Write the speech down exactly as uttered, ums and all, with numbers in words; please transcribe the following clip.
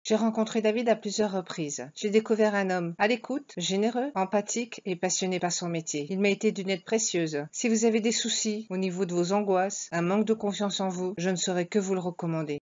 J'ai rencontré David à plusieurs reprises. J'ai découvert un homme à l'écoute, généreux, empathique et passionné par son métier. Il m'a été d'une aide précieuse. Si vous avez des soucis au niveau de vos angoisses, un manque de confiance en vous, je ne saurais que vous le recommander.